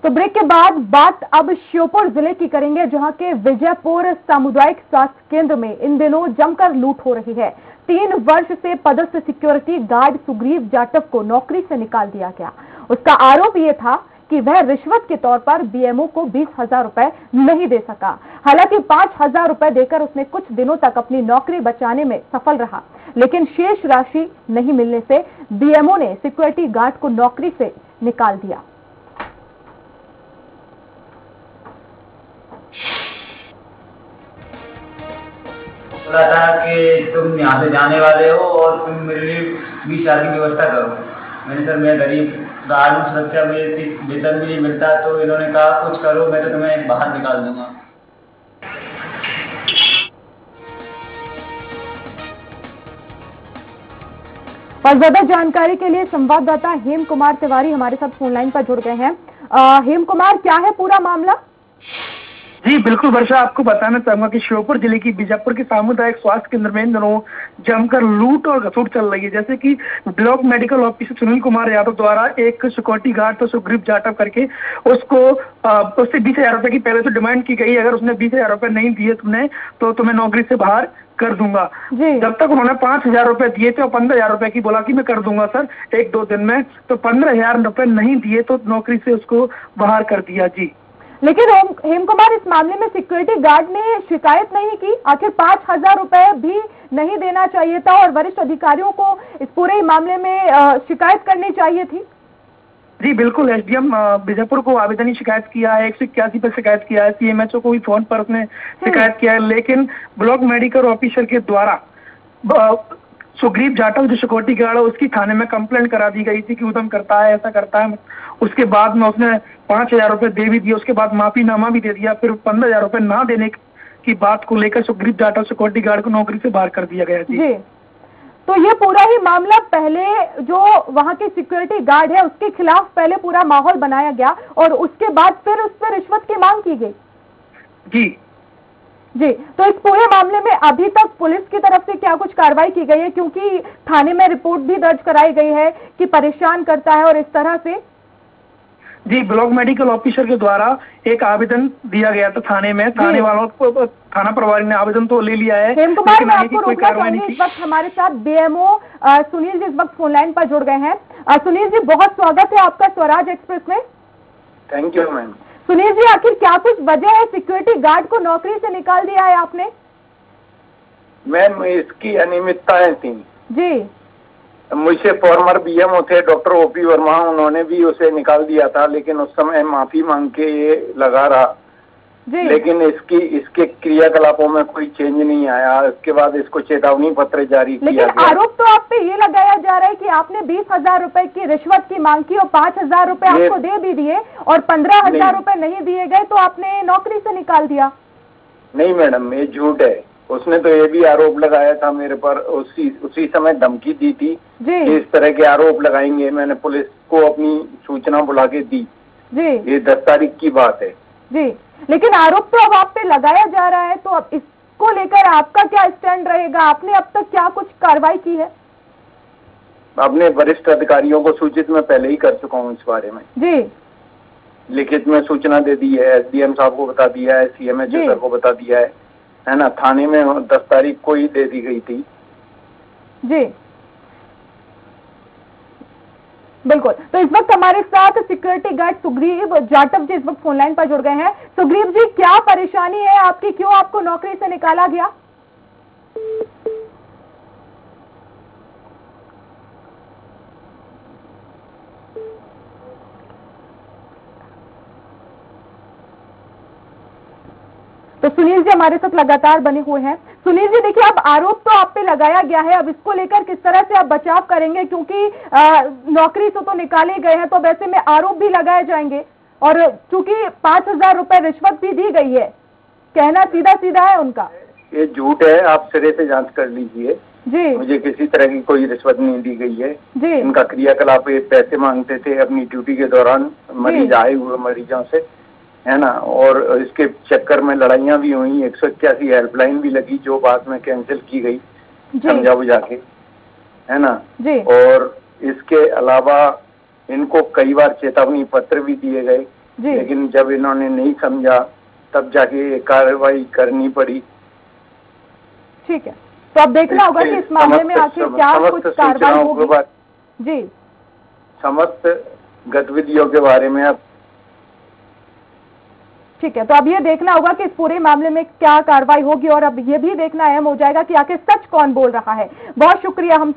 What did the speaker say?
तो ब्रेक के बाद बात अब श्योपुर जिले की करेंगे, जहां के विजयपुर सामुदायिक स्वास्थ्य केंद्र में इन दिनों जमकर लूट हो रही है। 3 वर्ष से पदस्थ सिक्योरिटी गार्ड सुग्रीव जाटव को नौकरी से निकाल दिया गया। उसका आरोप यह था कि वह रिश्वत के तौर पर बीएमओ को 20,000 रुपए नहीं दे सका। हालांकि 5,000 रुपए देकर उसने कुछ दिनों तक अपनी नौकरी बचाने में सफल रहा, लेकिन शेष राशि नहीं मिलने से बीएमओ ने सिक्योरिटी गार्ड को नौकरी से निकाल दिया। बोला था कि तुम यहाँ से जाने वाले हो और तुम मेरे लिए 20,000 की व्यवस्था करो। मैंने सर मैं गरीब गार्ड हूँ, सुरक्षा वेतन भी नहीं मिलता, तो इन्होंने कहा कुछ करो, मैं तो तुम्हें बाहर निकाल दूंगा। और ज्यादा जानकारी के लिए संवाददाता हेम कुमार तिवारी हमारे साथ फोन लाइन पर जुड़ गए हैं। हेम कुमार, क्या है पूरा मामला? जी बिल्कुल वर्षा, आपको बताना चाहूंगा कि श्योपुर जिले की बीजापुर के सामुदायिक स्वास्थ्य केंद्र में इन दिनों जमकर लूट और घसूट चल रही है। जैसे कि block medical officer Sunil Kumar Yadav द्वारा एक सिक्योरिटी गार्ड तो सुग्रीव जाटव करके उससे 20,000 रुपए की पहले तो डिमांड की गई, अगर उसने 20,000 रुपए नहीं दिए तुमने तो तुम्हें नौकरी से बाहर कर दूंगा। जब तक उन्होंने 5,000 रुपए दिए थे और 15,000 रुपए की बोला कि मैं कर दूंगा सर 1-2 दिन में, तो 15,000 रुपए नहीं दिए तो नौकरी से उसको बाहर कर दिया। जी लेकिन हेम कुमार, इस मामले में सिक्योरिटी गार्ड ने शिकायत नहीं की? आखिर 5,000 रुपए भी नहीं देना चाहिए था और वरिष्ठ अधिकारियों को इस पूरे मामले में शिकायत करनी चाहिए थी। जी बिल्कुल, एसडीएम बीजापुर को आवेदनी शिकायत किया है, 181 पर शिकायत किया है, सीएमएचओ को भी फोन पर उसने शिकायत किया है, लेकिन ब्लॉक मेडिकल ऑफिसर के द्वारा सुग्रीव जाटव जो सिक्योरिटी गार्ड है उसकी थाने में कंप्लेंट करा दी गई थी कि उदम करता है, ऐसा करता है। उसके बाद में उसने 5,000 रुपए दे भी दिए, उसके बाद माफीनामा भी दे दिया, फिर 15,000 रुपए ना देने की बात को लेकर सुग्रीव जाटव सिक्योरिटी गार्ड को नौकरी से बाहर कर दिया गया। जी तो ये पूरा ही मामला पहले जो वहां के सिक्योरिटी गार्ड है उसके खिलाफ पहले पूरा माहौल बनाया गया और उसके बाद फिर उस पर रिश्वत की मांग की गई। जी तो इस पूरे मामले में अभी तक पुलिस की तरफ से क्या कुछ कार्रवाई की गई है? क्योंकि थाने में रिपोर्ट भी दर्ज कराई गई है कि परेशान करता है और इस तरह से। जी ब्लॉक मेडिकल ऑफिसर के द्वारा एक आवेदन दिया गया था थाने में, थाने वालों को थाना प्रभारी ने आवेदन तो ले लिया है। हेम कुमार, मैं आपको रोकना चाहूंगी, इस वक्त हमारे साथ बीएमओ सुनील जी इस वक्त फोन लाइन पर जुड़ गए हैं। सुनील जी, बहुत स्वागत है आपका स्वराज एक्सप्रेस में। Thank you ma'am. Sunil ji, आखिर क्या कुछ वजह है सिक्योरिटी गार्ड को नौकरी से निकाल दिया है आपने? मैम इसकी अनियमितताएं थी। जी मुझसे फॉर्मर बीएमओ थे डॉक्टर ओपी वर्मा, उन्होंने भी उसे निकाल दिया था, लेकिन उस समय माफी मांग के ये लगा रहा। लेकिन इसके क्रियाकलापों में कोई चेंज नहीं आया। इसके बाद इसको चेतावनी पत्र जारी किया गया। लेकिन आरोप तो आप पे ये लगाया जा रहा है कि आपने 20,000 रुपए की रिश्वत की मांग की और 5,000 रुपए आपको दे भी दिए और 15,000 रुपए नहीं दिए गए तो आपने नौकरी से निकाल दिया। नहीं मैडम, ये झूठ है। उसने तो ये भी आरोप लगाया था मेरे पर, उसी समय धमकी दी थी कि इस तरह के आरोप लगाएंगे। मैंने पुलिस को अपनी सूचना बुला के दी। ये 10 तारीख की बात है। जी लेकिन आरोप तो अब आप पे लगाया जा रहा है, तो अब इसको लेकर आपका क्या स्टैंड रहेगा? आपने अब तक क्या कुछ कार्रवाई की है? अपने वरिष्ठ अधिकारियों को सूचित मैं पहले ही कर चुका हूँ इस बारे में। जी लिखित में सूचना दे दी है, एसडीएम साहब को बता दिया है, सीएमएचओ सर को बता दिया है ना। थाने में 10 तारीख को ही दे दी गई थी। जी बिल्कुल। तो इस वक्त हमारे साथ सिक्योरिटी गार्ड सुग्रीव जाटव जी इस वक्त फोन लाइन पर जुड़ गए हैं। सुग्रीव जी, क्या परेशानी है आपकी? क्यों आपको नौकरी से निकाला गया? तो सुनील जी हमारे साथ लगातार बने हुए हैं। सुनील जी, देखिए, अब आरोप तो आप पे लगाया गया है, अब इसको लेकर किस तरह से आप बचाव करेंगे? क्योंकि नौकरी से तो निकाले गए हैं, तो वैसे में आरोप भी लगाए जाएंगे और चूंकि 5,000 रुपए रिश्वत भी दी गई है, कहना सीधा सीधा है उनका। ये झूठ है, आप सिरे से जांच कर लीजिए। जी मुझे किसी तरह की कोई रिश्वत नहीं दी गई है। जी इनका क्रियाकलाप, ये पैसे मांगते थे अपनी ड्यूटी के दौरान मरीज आए हुए मरीजों से, है ना। और इसके चक्कर में लड़ाइयाँ भी हुई, 181 हेल्पलाइन भी लगी जो बाद में कैंसिल की गई समझा बुझा के, है ना। जी और इसके अलावा इनको कई बार चेतावनी पत्र भी दिए गए जी। लेकिन जब इन्होंने नहीं समझा तब जाके ये कार्रवाई करनी पड़ी। ठीक है, तो अब देखना होगा कि इस मामले में आखिर क्या कुछ कार्रवाई होगी। जी, समस्त गतिविधियों के बारे में अब ठीक है, तो अब ये देखना होगा कि इस पूरे मामले में क्या कार्रवाई होगी और अब ये भी देखना अहम हो जाएगा कि आखिर सच कौन बोल रहा है। बहुत शुक्रिया हम